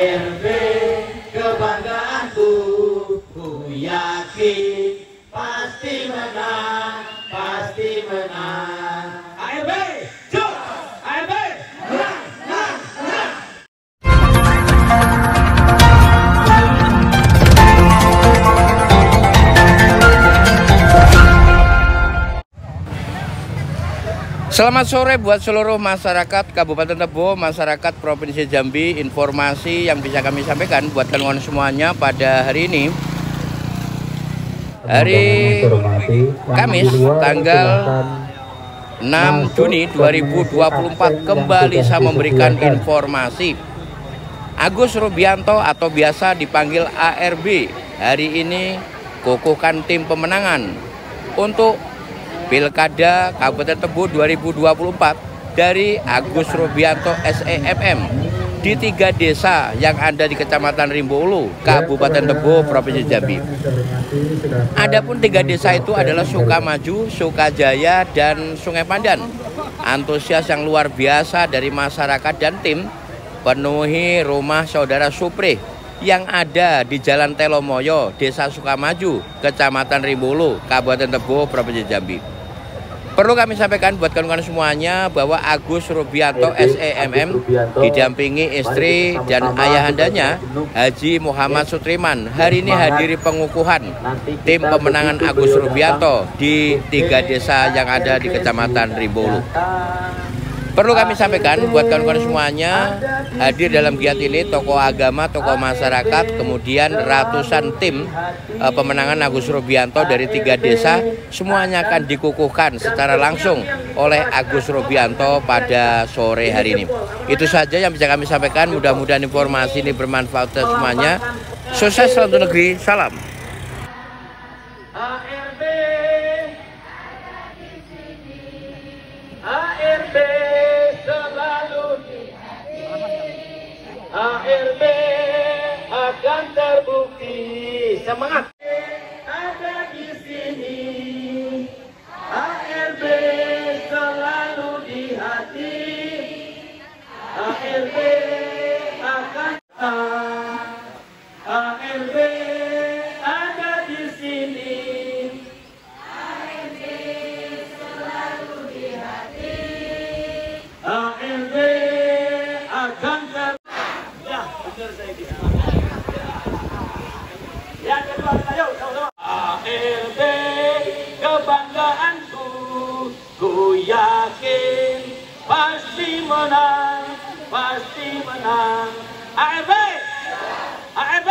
ARB kebanggaanku, ku yakin pasti menang, pasti menang. ARB, jom! ARB, menang, menang, menang! Selamat sore buat seluruh masyarakat Kabupaten Tebo, masyarakat Provinsi Jambi. Informasi yang bisa kami sampaikan buat kawan-kawan semuanya pada hari ini, hari Kamis tanggal 6 Juni 2024, kembali saya memberikan informasi. Agus Rubianto atau biasa dipanggil ARB hari ini kukuhkan tim pemenangan untuk Pilkada Kabupaten Tebo 2024 dari Agus Rubianto SEMM di 3 desa yang ada di Kecamatan Rimbo Ulu, Kabupaten Tebo, Provinsi Jambi. Adapun 3 desa itu adalah Sukamaju, Sukajaya, dan Sungai Pandan. Antusias yang luar biasa dari masyarakat dan tim penuhi rumah saudara Supri yang ada di Jalan Telomoyo, Desa Sukamaju, Kecamatan Rimbo Ulu, Kabupaten Tebo, Provinsi Jambi. Perlu kami sampaikan buat kawan-kawan semuanya bahwa Agus Rubianto SEMM didampingi istri dan ayahandanya Haji Muhammad Sutriman hari ini hadiri pengukuhan tim pemenangan Agus Rubianto di 3 desa yang ada di Kecamatan Rimbo Ulu. Perlu kami sampaikan buat kawan-kawan semuanya, hadir dalam giat ini tokoh agama, tokoh masyarakat, kemudian ratusan tim pemenangan Agus Rubianto dari 3 desa, semuanya akan dikukuhkan secara langsung oleh Agus Rubianto pada sore hari ini. Itu saja yang bisa kami sampaikan, mudah-mudahan informasi ini bermanfaat untuk semuanya. Sukses selalu negeri, salam. ARB, ARB selalu di hati. ARB akan terbukti. Semangat. Ada di sini. ARB selalu di hati. ARB akan ARB ada di sini. ARB akan ya, benar saya bisa. Yang kedua, ayo sama-sama. ARB kebanggaanku, ku yakin pasti menang, pasti menang. ARB, ARB.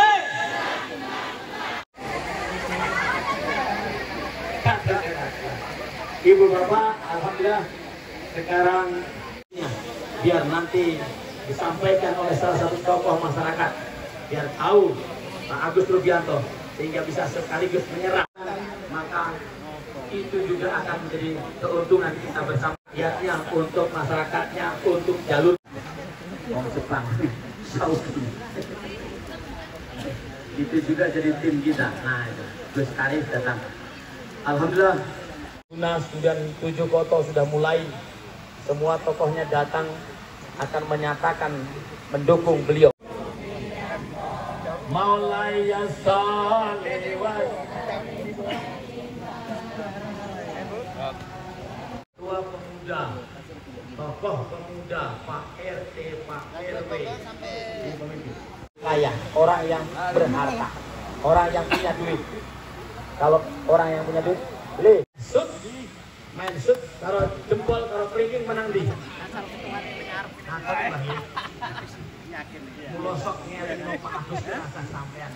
Ibu bapak, alhamdulillah sekarang biar nanti disampaikan oleh salah satu tokoh masyarakat, biar tahu Pak Agus Rubianto, sehingga bisa sekaligus menyerang, maka itu juga akan menjadi keuntungan kita bersama, biarnya untuk masyarakatnya, untuk jalur Jepang, Saudi. Itu juga jadi tim kita. Nah itu Gus Karif datang, alhamdulillah. Sudah 7 koto sudah mulai, semua tokohnya datang akan menyatakan mendukung beliau. Maulaya salewat. Tua pemuda, tokoh pemuda, Pak RT, Pak RW, kaya, orang yang berharta, orang yang punya duit. Kalau orang yang punya duit, beli sud, main sud, kalau jempol, kalau peringking menang di. Mulosok ngeling no Pak Agus rasa sampean.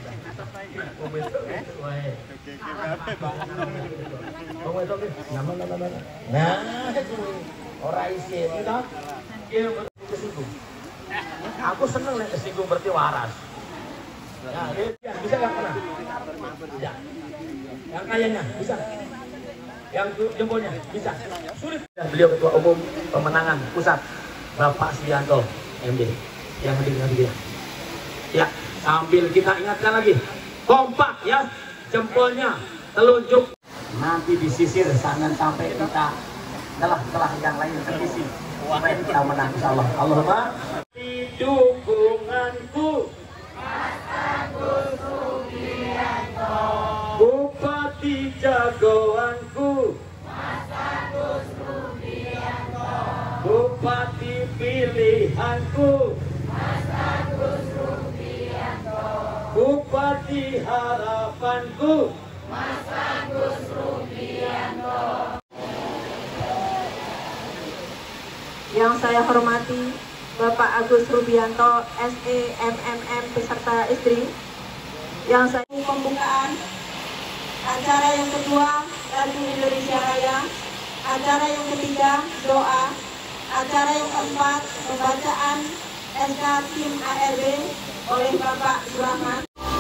Nah, orang isi itu kesinggung. Aku seneng nih kesinggung berarti waras. Nah, bisa nggak pernah? Ya. Yang kayanya bisa. Yang jempolnya bisa. Sulit. Beliau Ketua Umum Pemenangan Pusat, Bapak Subianto MD. Yang hadir. Ya, sambil kita ingatkan lagi, kompak ya, jempolnya telunjuk. Nanti disisir, jangan sampai kita telah yang lain terisi. Supaya kita menang, insya Allah. Allahumma. Dukunganku Bupati pilihanku, Mas Agus Rubianto. Bupati harapanku, Mas Agus Rubianto. Yang saya hormati Bapak Agus Rubianto, SEMMM beserta istri. Yang saya pembukaan acara yang kedua lagu Indonesia Raya, acara yang ketiga doa, acara yang keempat pembacaan SK tim ARB oleh Bapak Surahman.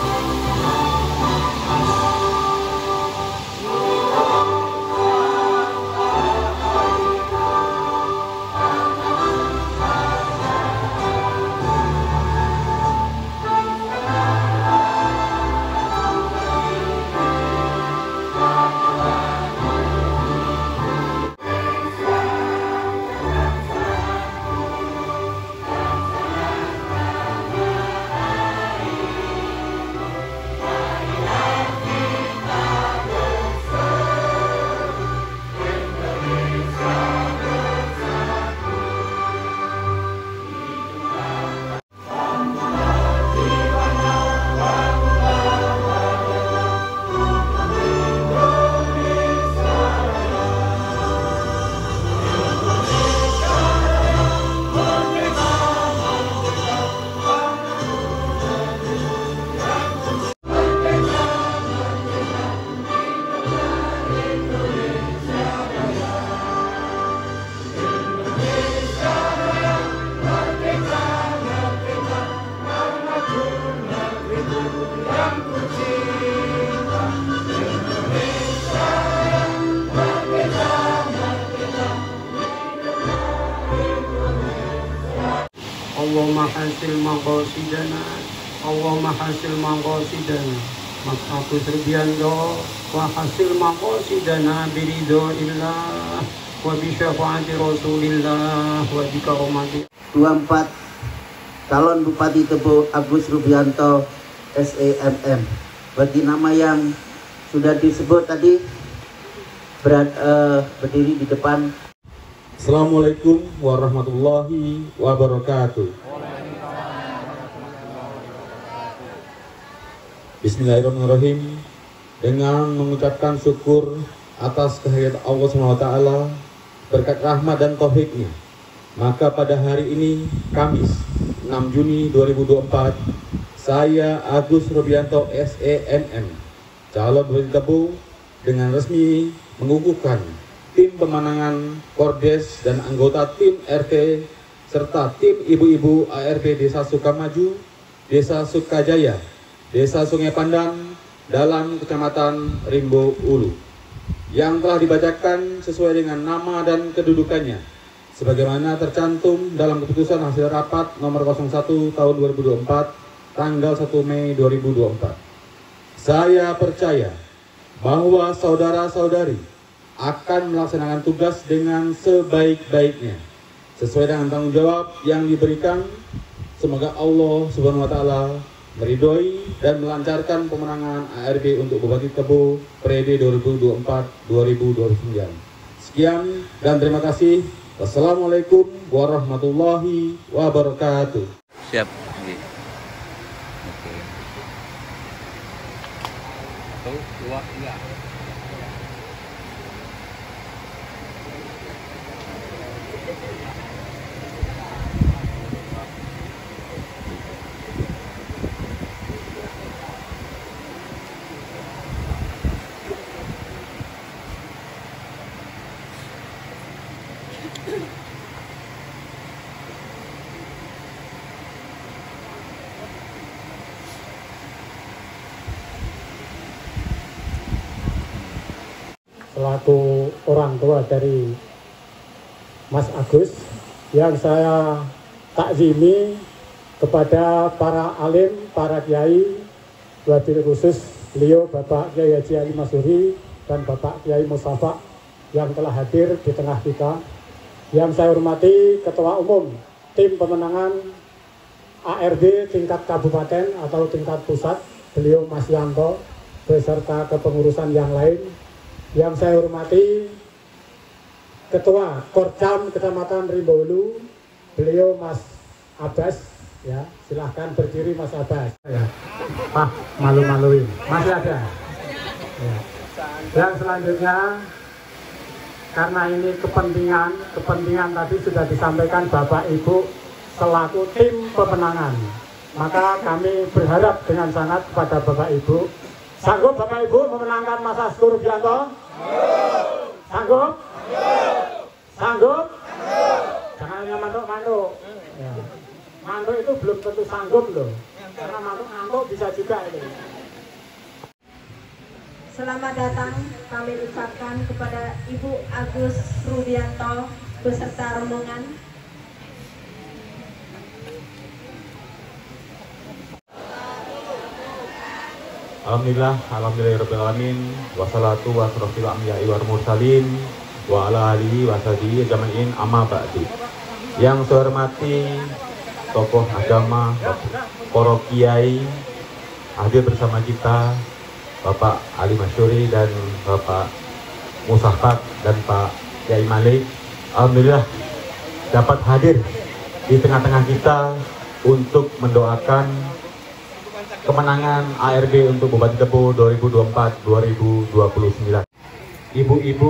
Allahumma hasil maqasidana, Allahumma hasil maqasidana, Mas Agus Rubianto wa hasil maqasidana biridho illah wa bisyafaati rasulillah wa bikaromati. 24 calon Bupati Tebo Agus Rubianto SEMM. Bagi nama yang sudah disebut tadi berdiri di depan. Assalamualaikum warahmatullahi wabarakatuh. Bismillahirrahmanirrahim. Dengan mengucapkan syukur atas kehadirat Allah SWT, berkat rahmat dan taufiknya, maka pada hari ini Kamis 6 Juni 2024, saya Agus Rubianto SEMM, calon Bupati Tebo, dengan resmi mengukuhkan tim pemenangan Kordes dan anggota tim RT serta tim ibu-ibu ARB Desa Sukamaju, Desa Sukajaya, Desa Sungai Pandan dalam Kecamatan Rimbo Ulu yang telah dibacakan sesuai dengan nama dan kedudukannya sebagaimana tercantum dalam keputusan hasil rapat nomor 01 tahun 2024 tanggal 1 Mei 2024. Saya percaya bahwa saudara-saudari akan melaksanakan tugas dengan sebaik-baiknya sesuai dengan tanggung jawab yang diberikan. Semoga Allah Subhanahu wa taala meridhoi dan melancarkan pemenangan ARB untuk Bupati Tebo periode 2024-2029. Sekian dan terima kasih. Wassalamualaikum warahmatullahi wabarakatuh. Siap. Oke. 1, 2, 3. Selaku orang tua dari Mas Agus yang saya takzimi kepada para alim, para kiai, wabil khusus beliau Bapak Kiai Haji Ali Masuri dan Bapak Kiai Mustafa yang telah hadir di tengah kita. Yang saya hormati Ketua Umum Tim Pemenangan ARB tingkat kabupaten atau tingkat pusat, beliau Mas Yanto, beserta kepengurusan yang lain. Yang saya hormati Ketua Korcam Kecamatan Rimbaulu, beliau Mas Abbas, ya, silahkan berdiri Mas Abbas. Ya. Pak, malu-maluin, masih ada. Ya. Yang selanjutnya, karena ini kepentingan tadi sudah disampaikan Bapak Ibu selaku tim pemenangan, maka kami berharap dengan sangat kepada Bapak Ibu, sanggup Bapak Ibu memenangkan Mas Askur Rubianto? Sanggup? Sanggup? Jangan hanya mantuk-mantuk. Ya. Mantuk itu belum tentu sanggup loh, karena mantuk-mantuk bisa juga ini. Selamat datang kami ucapkan kepada Ibu Agus Rubianto beserta rombongan. Alhamdulillahirrahmanirrahim. Wassalatu wassalamu ala mursalin wa ala alihi wa sahbihi ajma'in, amma ba'du. Yang saya hormati tokoh agama, para kiai hadir bersama kita, Bapak Ali Masyuri dan Bapak Musafat dan Pak Kiai Malik. Alhamdulillah dapat hadir di tengah-tengah kita untuk mendoakan kemenangan ARB untuk Bupati Tebo 2024-2029. Ibu-ibu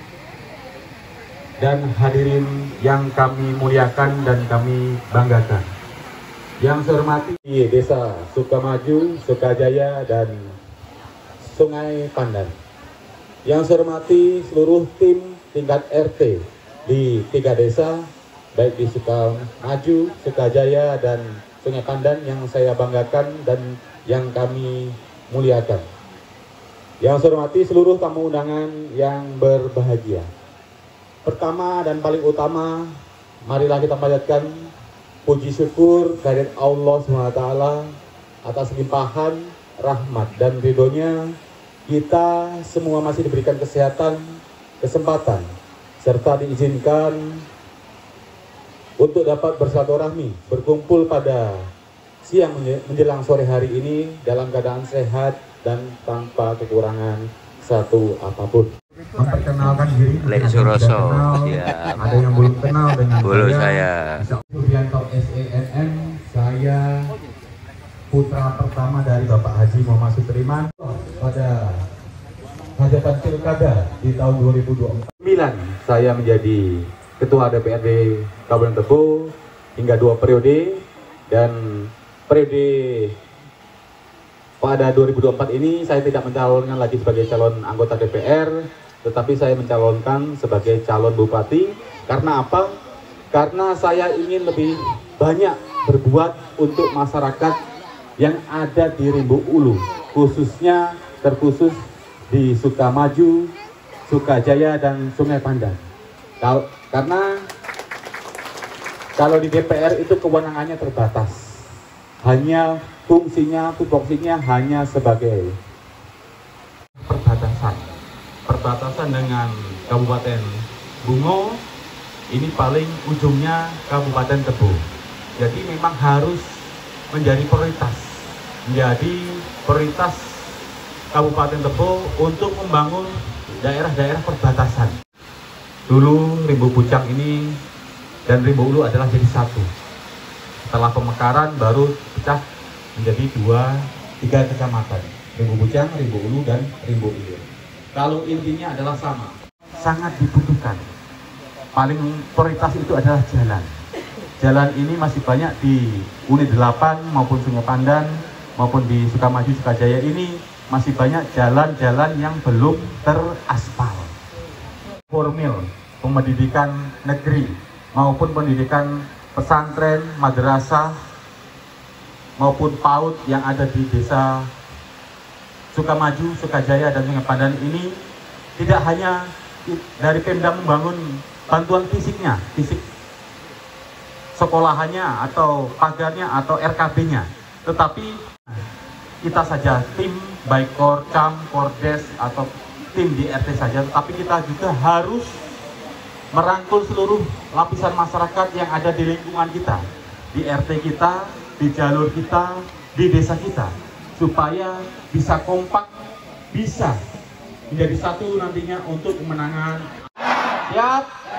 dan hadirin yang kami muliakan dan kami banggakan. Yang saya hormati di Desa Sukamaju, Sukajaya, dan Sungai Pandan. Yang saya hormati seluruh tim tingkat RT di 3 desa, baik di Sukamaju, Sukajaya, dan Sungai Pandan yang saya banggakan dan yang kami muliakan. Yang saya hormati seluruh tamu undangan yang berbahagia. Pertama dan paling utama, marilah kita panjatkan puji syukur kehadirat Allah SWT atas limpahan rahmat dan ridhonya. Kita semua masih diberikan kesehatan, kesempatan, serta diizinkan untuk dapat bersilaturahmi, berkumpul pada siang menjelang sore hari ini dalam keadaan sehat dan tanpa kekurangan satu apapun. Memperkenalkan diri, Lek Suroso, ada yang belum kenal dengan saya. Rubianto SEMM, saya putra pertama dari Bapak Haji Muhammad Sutriman pada hajatan pilkada di tahun 2024. Saya menjadi Ketua DPRD Kabupaten Tebo hingga 2 periode, dan periode pada 2024 ini saya tidak mencalonkan lagi sebagai calon anggota DPR, tetapi saya mencalonkan sebagai calon bupati. Karena apa? Karena saya ingin lebih banyak berbuat untuk masyarakat yang ada di Rimbaulu, khususnya terkhusus di Sukamaju, Sukajaya, dan Sungai Pandan. Karena kalau di DPR itu kewenangannya terbatas, hanya tupoksinya hanya sebagai perbatasan dengan Kabupaten Bungo, ini paling ujungnya Kabupaten Tebo. Jadi memang harus menjadi prioritas Kabupaten Tebo untuk membangun daerah-daerah perbatasan. Dulu Rimbo Pucang ini dan Rimbaulu adalah jadi satu. Setelah pemekaran baru pecah menjadi 3 kecamatan, Rimbo Pucang, Rimbaulu, dan Rimbo Ilir. Kalau intinya adalah sama, sangat dibutuhkan. Paling prioritas itu adalah jalan. Jalan ini masih banyak di Unit 8 maupun Sungai Pandan maupun di Sukamaju, Sukajaya ini masih banyak jalan-jalan yang belum teraspal. Formil, pendidikan negeri maupun pendidikan pesantren, madrasah maupun PAUD yang ada di desa Sukamaju, Sukajaya, dan Sungai Pandan ini tidak hanya dari Pemda membangun bantuan fisik sekolahannya atau pagarnya atau RKB-nya, tetapi kita saja tim baik Korcam, Kordes atau tim di RT saja, tapi kita juga harus merangkul seluruh lapisan masyarakat yang ada di lingkungan kita, di RT kita, di jalur kita, di desa kita, supaya bisa kompak, bisa menjadi satu nantinya untuk kemenangan. Siap?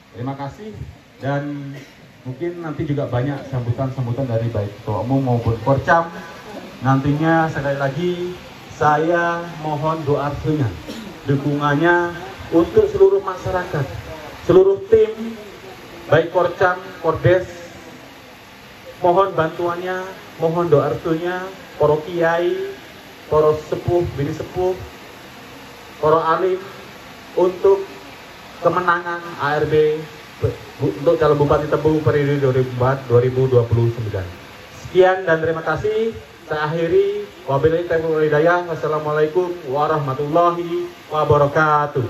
Terima kasih, dan mungkin nanti juga banyak sambutan-sambutan dari baik Ketua Umum maupun Porcam. Nantinya sekali lagi saya mohon doa restunya, dukungannya untuk seluruh masyarakat, seluruh tim baik Porcam, Pordes. Mohon bantuannya, mohon doa restunya, para kiai, para sepuh, bini sepuh, para alim untuk kemenangan ARB untuk calon Bupati Tebu periode 2004-2029. Sekian dan terima kasih. Saya akhiri. Wabillahi taufiq wal hidayah. Wassalamualaikum warahmatullahi wabarakatuh.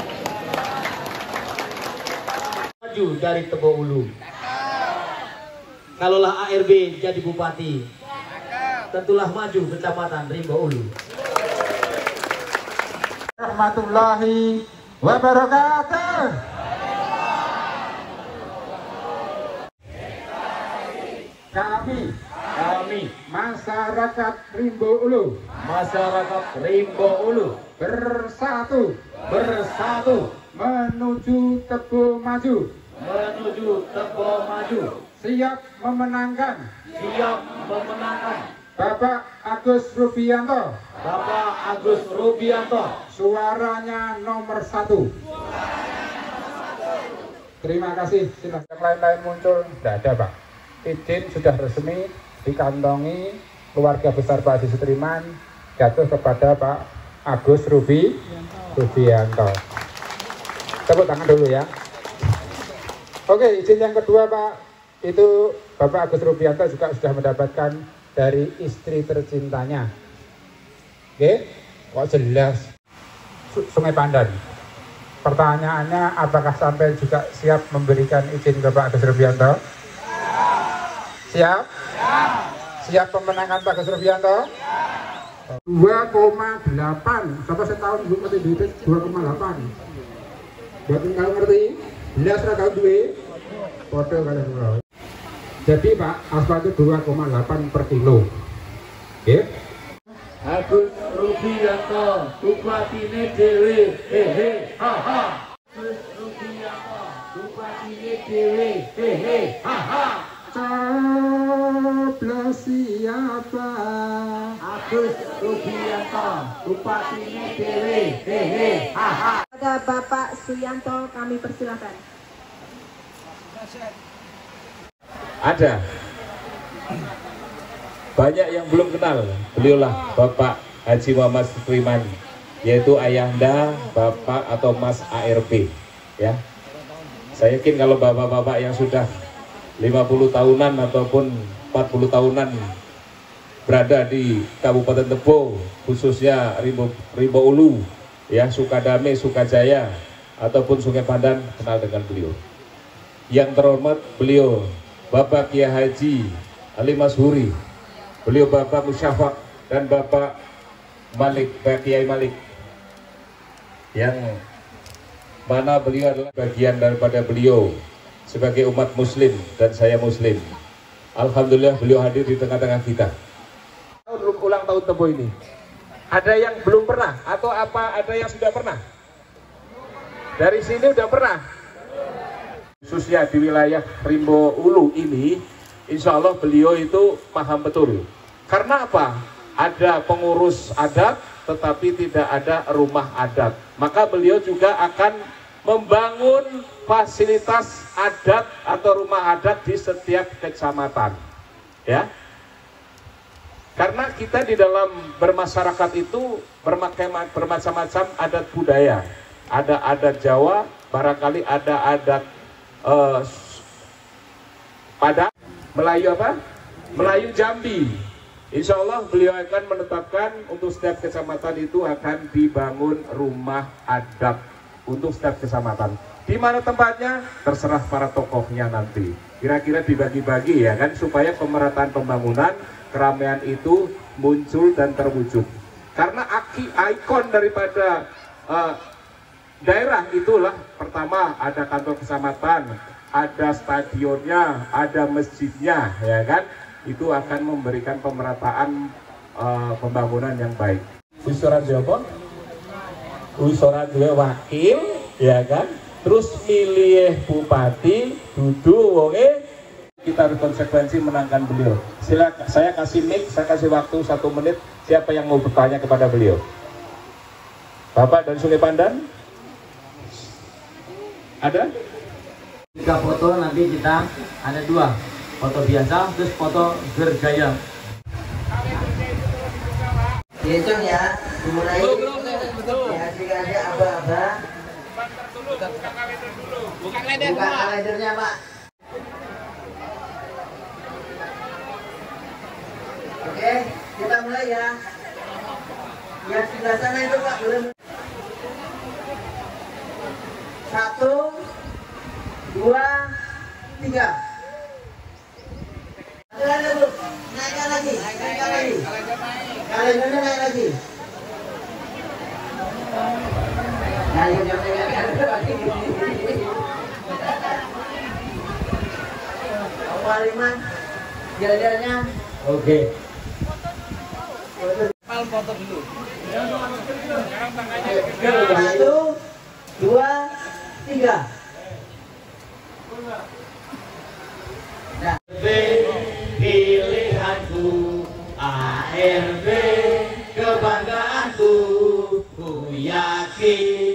Maju dari Tebo Ulu. Kalaulah ARB jadi bupati, tentulah maju Kecamatan Rimbo Ulu. Warahmatullahi wabarakatuh. Kami masyarakat Rimbo Ulu bersatu menuju Tebo Maju, siap memenangkan Bapak Agus Rubianto, suaranya nomor 1. Terima kasih. Silakan. Yang lain-lain muncul, tidak ada Pak. Izin sudah resmi dikantongi keluarga besar Pak Haji Sutriman jatuh kepada Pak Agus Rubianto. Tepuk tangan dulu ya. Oke, izin yang kedua Pak, itu Bapak Agus Rubianto juga sudah mendapatkan dari istri tercintanya. Oke, kok jelas Sungai Pandan. Pertanyaannya, apakah sampai juga siap memberikan izin ke Pak Agus Rubianto? Siap? Siap pemenangan Pak Agus Rubianto? 2,8. Siapa setahun belum ngerti duit 2,8. Buat kalau ngerti, belas ragam duit, foto kalian tahu. Jadi Pak, aspal itu 2,8 per kilo. Oke? Agus Rubianto, Bupati Dhewe, hehe, haha. Agus Rubianto, Bupati Dhewe, hehe, haha. Coblos siapa? Agus Rubianto, Bupati Dhewe, hehe, haha. Pada Bapak Suyanto kami persilakan. Ada banyak yang belum kenal beliaulah Bapak Haji Muhammad Sutriman, yaitu ayahanda Bapak atau Mas ARB ya. Saya yakin kalau bapak-bapak yang sudah 50 tahunan ataupun 40 tahunan berada di Kabupaten Tebo, khususnya Rimbo Ulu ya, Sukadame, Sukajaya ataupun Sungai Pandan, kenal dengan beliau. Yang terhormat beliau Bapak Kiai Haji Ali Mashuri, beliau Bapak Musyafaq dan Bapak Malik, Bapak Kiai Malik, yang mana beliau adalah bagian daripada beliau sebagai umat muslim dan saya muslim. Alhamdulillah beliau hadir di tengah-tengah kita. Ulang tahun Tebo ini, ada yang belum pernah atau apa, ada yang sudah pernah? Dari sini udah pernah? Khususnya di wilayah Rimbo Ulu ini, insya Allah beliau itu paham betul. Karena apa? Ada pengurus adat, tetapi tidak ada rumah adat. Maka beliau juga akan membangun fasilitas adat atau rumah adat di setiap kecamatan. Ya. Karena kita di dalam bermasyarakat itu bermacam-macam adat budaya. Ada adat Jawa, barangkali ada adat pada Melayu apa? Melayu Jambi. Insya Allah beliau akan menetapkan untuk setiap kecamatan itu akan dibangun rumah adat untuk setiap kecamatan. Di mana tempatnya? Terserah para tokohnya nanti. Kira-kira dibagi-bagi ya kan, supaya pemerataan pembangunan, keramaian itu muncul dan terwujud. Karena ikon daripada daerah itulah, pertama ada kantor kecamatan, ada stadionnya, ada masjidnya, ya kan? Itu akan memberikan pemerataan pembangunan yang baik. Wisora Jawa, Wisora dua wakil, ya kan? terus milih bupati, duduk wonge, kita harus konsekuensi menangkan beliau. Silakan, saya kasih mic, saya kasih waktu 1 menit. Siapa yang mau bertanya kepada beliau? Bapak dari Sungai Pandan? Ada? 3 foto, nanti kita ada 2 foto biasa, terus foto bergaya. Dihitung ya, dimulai. Ya, jika ada aba-aba. Buka kalendernya, Pak. Oke, kita mulai ya. Yang sebelah sana itu Pak belum. 1, 2, 3. Ada Bu, naikkan lagi. Kalendernya naik lagi. Waliman, jalan-jalannya. Oke. Foto dulu. 1, 2, 3. Pilihanku, ARB kebanggaanku, ku yakin